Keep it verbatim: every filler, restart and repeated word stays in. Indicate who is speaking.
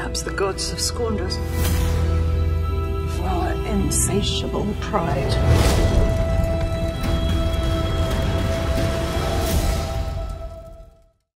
Speaker 1: Perhaps the gods have scorned us. Our insatiable pride.